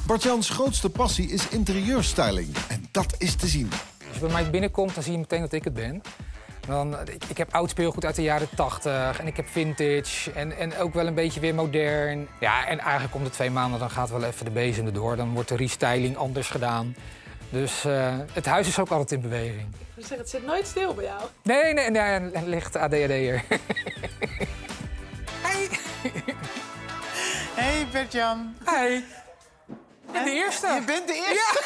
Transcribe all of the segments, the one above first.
Bart-Jans grootste passie is interieurstyling. En dat is te zien. Als je bij mij binnenkomt, dan zie je meteen dat ik het ben. Ik heb oud speelgoed uit de jaren 80 en ik heb vintage en ook wel een beetje weer modern. Ja, en eigenlijk om de 2 maanden dan gaat wel even de bezem erdoor. Dan wordt de restyling anders gedaan. Dus het huis is ook altijd in beweging. Ik zeg, het zit nooit stil bij jou. Nee, licht ADHD'er. Hey. Hey Bert-Jan. Hi. Ik ben de eerste. Je bent de eerste?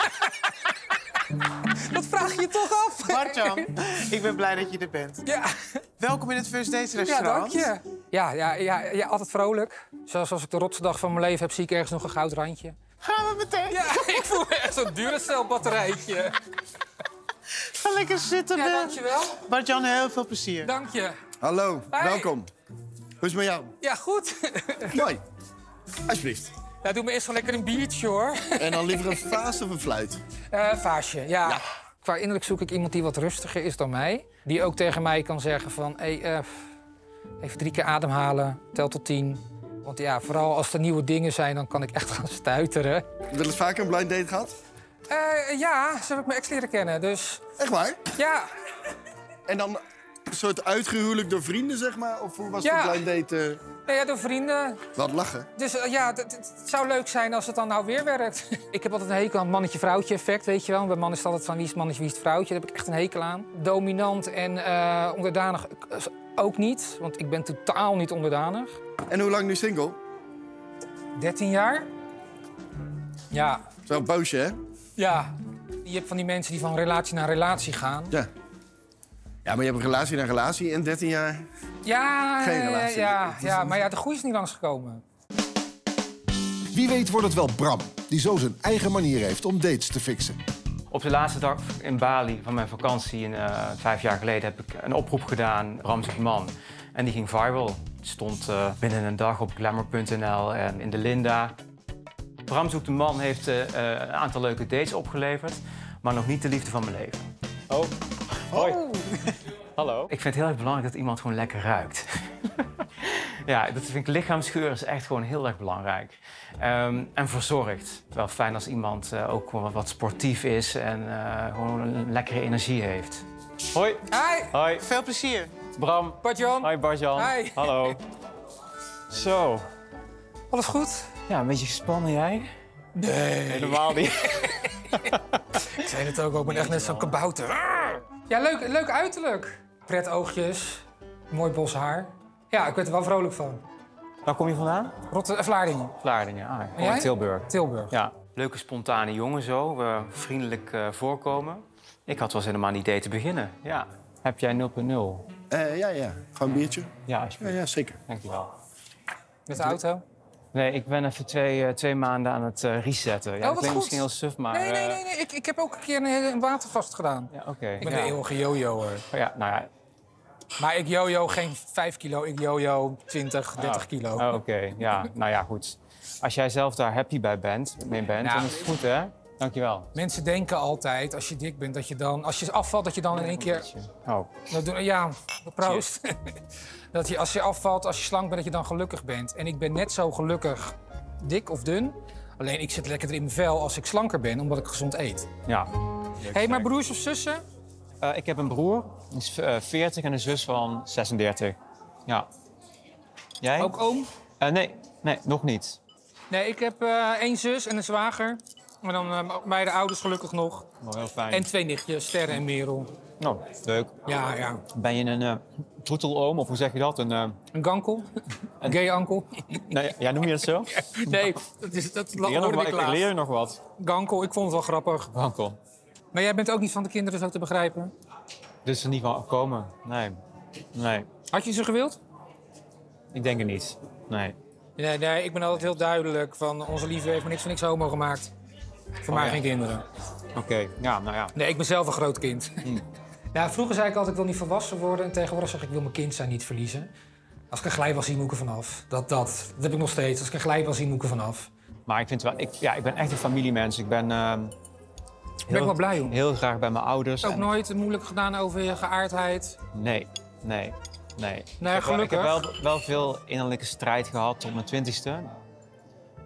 Ja. Dat vraag je toch af? Bart-Jan, ik ben blij dat je er bent. Ja. Welkom in het First Dates Ja, restaurant. dank je. Ja, altijd vrolijk. Zoals als ik de rotste dag van mijn leven heb, zie ik ergens nog een goud randje. Gaan we meteen? Ja, ik voel me echt zo'n Duracell-batterijtje. Ga lekker zitten. Ja, dankjewel. Bart-Jan, heel veel plezier. Dank je. Hallo, Hi. welkom. Hoe is het met jou? Ja, goed. Mooi. Alsjeblieft. Ja, doe me eerst wel lekker een biertje, hoor. En dan liever een vaas of een fluit? Vaasje, ja. Qua innerlijk zoek ik iemand die wat rustiger is dan mij. Die ook tegen mij kan zeggen van... Hey, even 3 keer ademhalen, tel tot 10. Want ja, vooral als er nieuwe dingen zijn, dan kan ik echt gaan stuiteren. Wel eens vaker een blind date gehad? Ja, zo heb ik mijn ex leren kennen, dus... Echt waar? Ja. En dan een soort uitgehuwelijk door vrienden, zeg maar? Of hoe was Ja. de blind date? Ja, door vrienden. Wat lachen. Dus ja, het zou leuk zijn als het dan nou weer werkt. Ik heb altijd een hekel aan het mannetje-vrouwtje effect, weet je wel. Bij mannen is het altijd van wie is het mannetje, wie is het vrouwtje. Daar heb ik echt een hekel aan. Dominant en onderdanig ook niet, want ik ben totaal niet onderdanig. En hoe lang nu single? 13 jaar? Ja. Dat is wel een poosje, hè? Ja. Je hebt van die mensen die van relatie naar relatie gaan. Ja. Ja, maar je hebt een relatie naar relatie in 13 jaar. Ja, Geen relatie. ja, maar ja, de groei is niet langsgekomen. Wie weet wordt het wel Bram, die zo zijn eigen manier heeft om dates te fixen. Op de laatste dag in Bali van mijn vakantie, 5 jaar geleden, heb ik een oproep gedaan, Bram zoekt man. En die ging viral. Het stond binnen een dag op glamour.nl en in de Linda. Bram zoekt een man heeft een aantal leuke dates opgeleverd, maar nog niet de liefde van mijn leven. Oh, hoi. Hallo. Ik vind het heel erg belangrijk dat iemand gewoon lekker ruikt. Ja, dat vind ik, lichaamsgeur is echt gewoon heel erg belangrijk. En verzorgd. Wel fijn als iemand ook gewoon wat sportief is en gewoon een lekkere energie heeft. Hoi. Hi. Hoi. Veel plezier. Bram. Bart-Jan. Hoi Bart-Jan. Hi. Hallo. Zo. Alles goed? Ja, een beetje gespannen jij? Nee. Helemaal niet. Ik zei het ook, ik ben echt net zo'n kabouter. Ja, leuk uiterlijk. Pret oogjes, mooi bos haar. Ja, ik werd er wel vrolijk van. Waar kom je vandaan? Vlaardingen. Vlaardingen, En gewoon jij? Tilburg. Tilburg. Ja, leuke spontane jongen zo, vriendelijk voorkomen. Ik had wel eens helemaal een idee te beginnen. Ja. Heb jij 0.0? Ja. Gewoon een biertje? Ja, alsjeblieft. Ja, zeker. Dankjewel. Met de auto? Nee, ik ben even twee maanden aan het resetten. Ja, wat dat klinkt goed. misschien heel suf, maar... Nee. Ik heb ook een keer een watervast gedaan. Ja, oké. Ik ben Ja. een eeuwige jojoer. Ja, nou ja. Maar ik jojo geen 5 kilo, ik jojo 20, 30 kilo. Oh, oké. Ja, nou ja, goed. Als jij zelf daar happy bij bent, Nou, dan is het goed, hè? Dankjewel. Mensen denken altijd, als je dik bent, dat je dan... Als je afvalt, dat je dan in één keer... Oh, Ja, proost. Dat je als je afvalt, als je slank bent, dat je dan gelukkig bent. En ik ben net zo gelukkig dik of dun. Alleen ik zit lekkerder in mijn vel als ik slanker ben, omdat ik gezond eet. ja. Hé, maar broers of zussen? Ik heb een broer, die is 40 en een zus van 36. Ja. Jij? Ook oom? Nee, nog niet. Nee, ik heb 1 zus en een zwager. Maar dan beide ouders gelukkig nog. Oh, heel fijn. En 2 nichtjes, Sterre en Merel. Nou, leuk. Ja. Ben je een troeteloom, of hoe zeg je dat? Een gankel. Een gay ankel. Nee, ja, noem je dat zo? Nee, dat hoorde ik Ik laatst. leer nog wat. Gankel, ik vond het wel grappig. Wankel. Maar jij bent ook niet van de kinderen zo te begrijpen? Dus er niet van komen. Nee. Had je ze gewild? Ik denk het niet. Nee. Nee, ik ben altijd heel duidelijk van onze liefde heeft me niks van niks homo gemaakt. Voor mij ja. geen kinderen. Oké, ja, nou ja. Nee, ik ben zelf een groot kind. Ja, vroeger zei ik altijd, ik wil niet volwassen worden. En tegenwoordig zeg ik, ik wil mijn kind zijn niet verliezen. Als ik een glijbal zie, moet ik er vanaf. Dat heb ik nog steeds. Als ik een glijbal zie, moet ik er vanaf. Maar ik vind wel, ik ben echt een familiemens. Ik ben Ik ben wel blij om. heel graag bij mijn ouders. Ook en- nooit moeilijk gedaan over je geaardheid. Nee. Nee, Ik heb gelukkig. wel veel innerlijke strijd gehad tot mijn 20ste.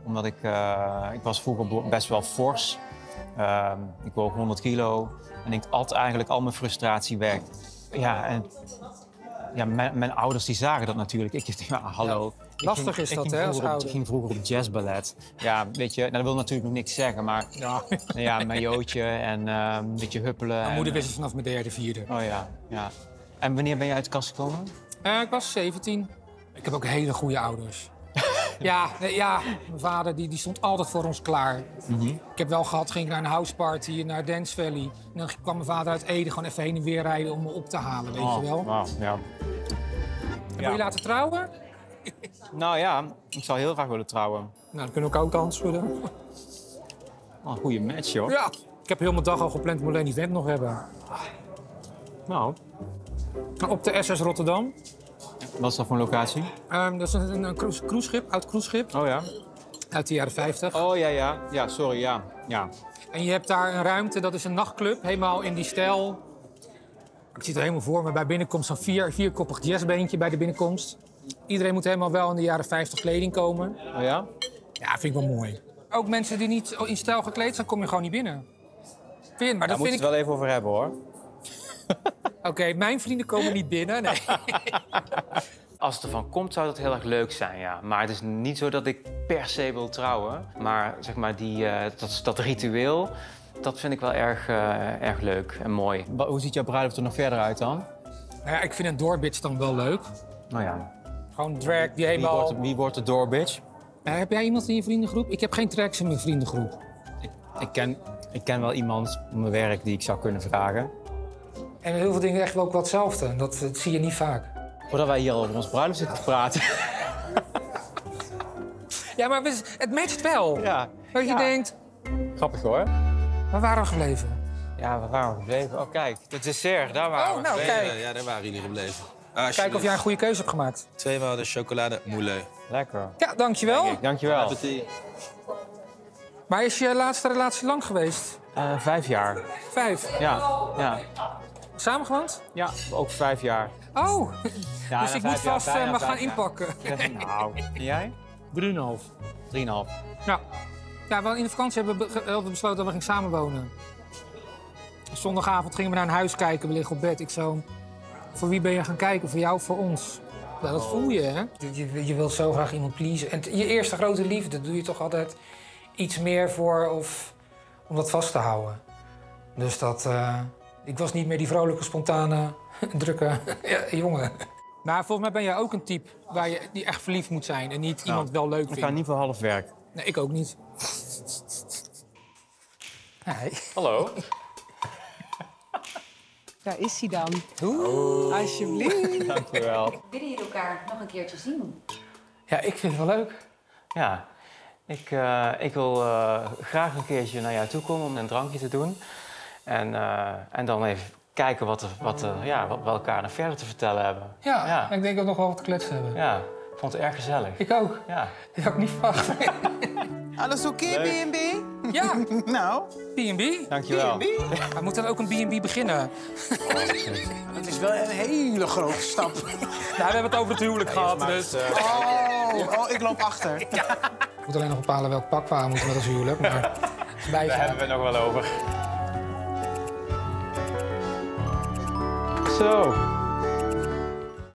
Omdat ik was vroeger best wel fors. Ik woog 100 kilo en ik at eigenlijk al mijn frustratie weg. Ja, en ja, mijn ouders die zagen dat natuurlijk. Ik dacht, ja, hallo. Lastig is dat, hè, als ouder. Ik ging vroeger op jazzballet. Ja, weet je, nou, dat wil natuurlijk nog niks zeggen, maar ja, een majootje en een beetje huppelen. Mijn moeder wist het vanaf mijn derde, vierde. Oh ja, ja. En wanneer ben je uit de kast gekomen? Ik was 17. Ik heb ook hele goede ouders. Ja, mijn vader die stond altijd voor ons klaar. Ik heb wel gehad, ging ik naar een houseparty naar Dance Valley. En dan kwam mijn vader uit Ede gewoon even heen en weer rijden om me op te halen, weet je wel. Wow, ja. En wil je laten trouwen? Nou ja, ik zou heel graag willen trouwen. Nou, dan kunnen we ook de hand schudden. Oh, een goede match, joh. Ja. Ik heb heel mijn dag al gepland om alleen event nog hebben. Nou, Op de SS Rotterdam. wat is dat voor een locatie? Dat is een cruiseschip, oud cruiseschip, Oh ja. uit de jaren 50. Oh ja, ja. Ja, sorry, ja. Ja. En je hebt daar een ruimte, dat is een nachtclub, helemaal in die stijl. Ik zie het er helemaal voor me. Bij binnenkomst zo'n vierkoppig jazzbeentje bij de binnenkomst. Iedereen moet helemaal wel in de jaren 50 kleding komen. Oh ja? Ja, vind ik wel mooi. Ook mensen die niet in stijl gekleed zijn, kom je gewoon niet binnen. Vind je, maar Daar dat moeten we vind het wel even over hebben, hoor. Oké, mijn vrienden komen niet binnen. Nee. Als het ervan komt, zou dat heel erg leuk zijn, ja. Maar het is niet zo dat ik per se wil trouwen. Maar zeg maar, dat ritueel, dat vind ik wel erg leuk en mooi. Hoe ziet jouw bruiloft er nog verder uit dan? Nou ja, ik vind een doorbitch dan wel leuk. Nou ja. Gewoon drag die helemaal... Wie wordt de doorbitch? Heb jij iemand in je vriendengroep? Ik heb geen tracks in mijn vriendengroep. Ik ken wel iemand op mijn werk die ik zou kunnen vragen. En heel veel dingen echt wel ook wat hetzelfde. Dat zie je niet vaak. Voordat wij hier over ons bruiloft zitten te praten. Ja, maar het matcht wel. Ja. Dat je denkt, Grappig hoor. waar waren we gebleven? Ja, waar waren we gebleven? Oh kijk, het dessert, daar waren Oh, we. nou kijk. Ja, daar waren jullie gebleven. Kijk of jij een goede keuze hebt gemaakt. Tweemaal de chocolade moulin. Lekker. Ja, dankjewel. Dankjewel. Appetit. Maar is je laatste relatie lang geweest? 5 jaar. 5. Ja. Samengewoond? Ja, ook 5 jaar. Oh, Ja, dus na ik moet 5 jaar, vast bijna maar 5 gaan jaar. inpakken. Nou, en jij? 3,5. 3,5. Ja. Ja, in de vakantie hebben we besloten dat we gingen samenwonen. Zondagavond gingen we naar een huis kijken, we liggen op bed. Ik zo, voor wie ben je gaan kijken? Voor jou of voor ons? Nou, dat voel je, hè? Je wilt zo graag iemand pleasen. En je eerste grote liefde doe je toch altijd iets meer voor of om dat vast te houden. Dus dat... ik was niet meer die vrolijke, spontane, drukke jongen. Maar volgens mij ben jij ook een type die echt verliefd moet zijn en niet iemand wel leuk Ik ga vindt. niet voor half werk. Nee, ik ook niet. Nee. Hallo. Daar is hij dan. Oeh. Alsjeblieft. Dankjewel. Willen jullie elkaar nog een keertje zien? Ja, ik vind het wel leuk. Ja, ik wil graag een keertje naar jou toe komen om een drankje te doen. En dan even kijken wat we elkaar nog verder te vertellen hebben. Ja, ik denk ook nog wel wat te kletsen hebben. Ja, ik vond het erg gezellig. Ik ook. Ja. Dat had ik niet verwacht. Alles oké, B&B? Ja, Nou, B&B. Dankjewel. We moeten dan ook een B&B beginnen. het is wel een hele grote stap. Nou, we hebben het over het huwelijk gehad, dus... Oh, ik loop achter. Ik moet alleen nog bepalen welk pak we aan moeten met ons huwelijk, maar... Daar hebben we het nog wel over. Zo.